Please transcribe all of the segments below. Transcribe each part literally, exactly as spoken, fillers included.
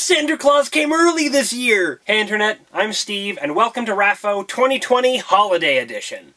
Santa Claus came early this year! Hey Internet, I'm Steve, and welcome to RAFO twenty twenty Holiday Edition.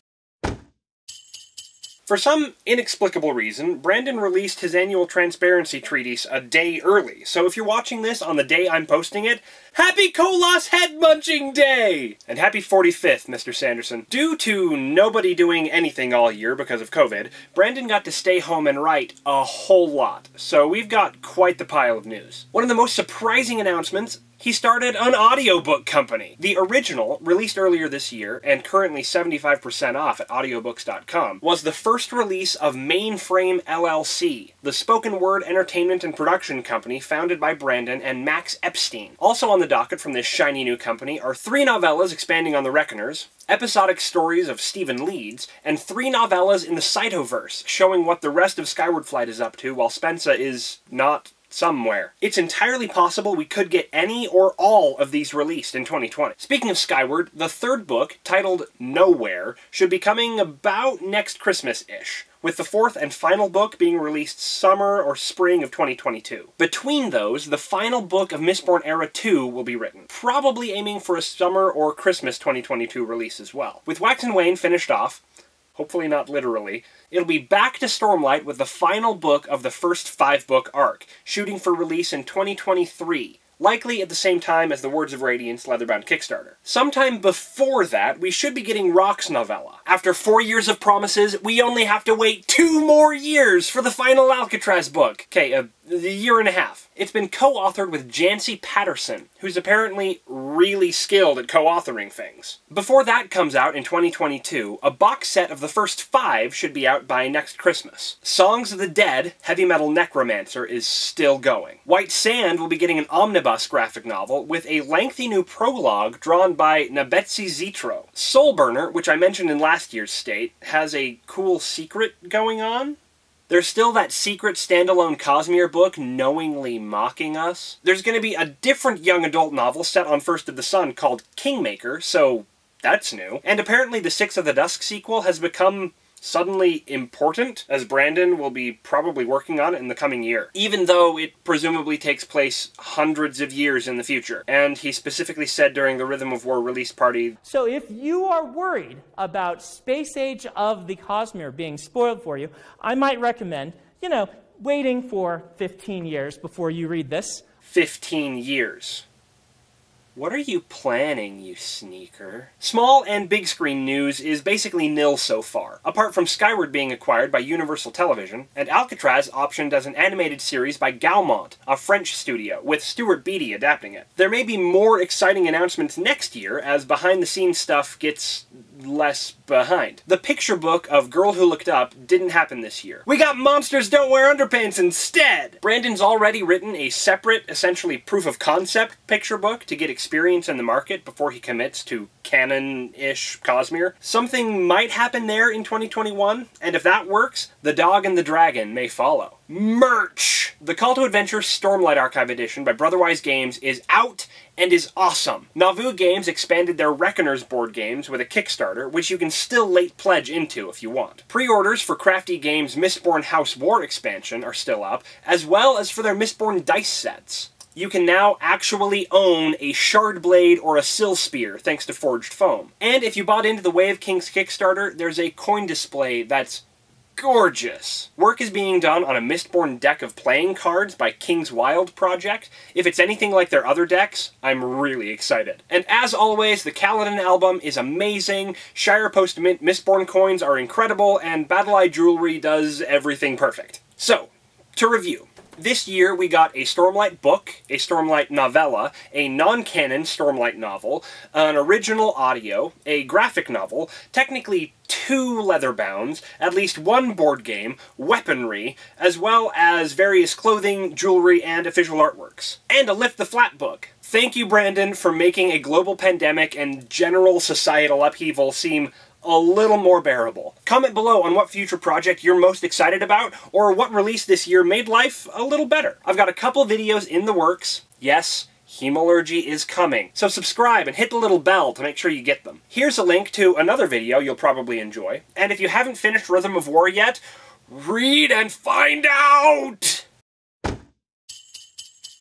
For some inexplicable reason, Brandon released his annual Transparency Treatise a day early, so if you're watching this on the day I'm posting it, Happy Kolos Head Munching Day! And happy forty-fifth, Mister Sanderson. Due to nobody doing anything all year because of COVID, Brandon got to stay home and write a whole lot, so we've got quite the pile of news. One of the most surprising announcements: he started an audiobook company. The original, released earlier this year, and currently seventy-five percent off at audiobooks dot com, was the first release of Mainframe L L C, the spoken word entertainment and production company founded by Brandon and Max Epstein. Also on the docket from this shiny new company are three novellas expanding on the Reckoners, episodic stories of Stephen Leeds, and three novellas in the Cytoverse, showing what the rest of Skyward Flight is up to while Spensa is not somewhere. It's entirely possible we could get any or all of these released in twenty twenty. Speaking of Skyward, the third book, titled Nowhere, should be coming about next Christmas-ish, with the fourth and final book being released summer or spring of twenty twenty-two. Between those, the final book of Mistborn Era two will be written, probably aiming for a summer or Christmas twenty twenty-two release as well. With Wax and Wayne finished off, hopefully not literally, it'll be back to Stormlight with the final book of the first five-book arc, shooting for release in twenty twenty-three. Likely at the same time as the Words of Radiance Leatherbound Kickstarter. Sometime before that, we should be getting Rock's novella. After four years of promises, we only have to wait two more years for the final Alcatraz book. Okay, a, a year and a half. It's been co-authored with Jancy Patterson, who's apparently really skilled at co-authoring things. Before that comes out in twenty twenty-two, a box set of the first five should be out by next Christmas. Songs of the Dead, Heavy Metal Necromancer, is still going. White Sand will be getting an omnibus graphic novel with a lengthy new prologue drawn by Nabetsi Zitro. Soulburner, which I mentioned in last year's state, has a cool secret going on. There's still that secret standalone Cosmere book knowingly mocking us. There's going to be a different young adult novel set on First of the Sun called Kingmaker, so that's new. And apparently the Six of the Dusk sequel has become suddenly important, as Brandon will be probably working on it in the coming year, even though it presumably takes place hundreds of years in the future. And he specifically said during the Rhythm of War release party, so if you are worried about Space Age of the Cosmere being spoiled for you, I might recommend, you know, waiting for fifteen years before you read this. fifteen years. What are you planning, you sneaker? Small and big screen news is basically nil so far, apart from Skyward being acquired by Universal Television, and Alcatraz optioned as an animated series by Gaumont, a French studio, with Stuart Beattie adapting it. There may be more exciting announcements next year, as behind-the-scenes stuff gets less behind. The picture book of Girl Who Looked Up didn't happen this year. We got Monsters Don't Wear Underpants instead! Brandon's already written a separate, essentially proof-of-concept picture book to get experience in the market before he commits to canon-ish Cosmere. Something might happen there in twenty twenty-one, and if that works, The Dog and the Dragon may follow. Merch! The Call to Adventure Stormlight Archive Edition by Brotherwise Games is out and is awesome. Nauvoo Games expanded their Reckoners board games with a Kickstarter, which you can still late pledge into if you want. Pre-orders for Crafty Games' Mistborn House War expansion are still up, as well as for their Mistborn dice sets. You can now actually own a Shard Blade or a Sill Spear, thanks to Forged Foam. And if you bought into the Way of Kings Kickstarter, there's a coin display that's gorgeous. Work is being done on a Mistborn deck of playing cards by King's Wild Project. If it's anything like their other decks, I'm really excited. And as always, the Kaladin album is amazing, Shire Post Mint Mistborn coins are incredible, and Battle Eye Jewelry does everything perfect. So, to review. This year we got a Stormlight book, a Stormlight novella, a non-canon Stormlight novel, an original audio, a graphic novel, technically two leatherbounds, at least one board game, weaponry, as well as various clothing, jewelry, and official artworks. And a Lift the Flat book. Thank you, Brandon, for making a global pandemic and general societal upheaval seem a little more bearable. Comment below on what future project you're most excited about, or what release this year made life a little better. I've got a couple videos in the works. Yes, Hemalurgy is coming. So subscribe and hit the little bell to make sure you get them. Here's a link to another video you'll probably enjoy. And if you haven't finished Rhythm of War yet, read and find out!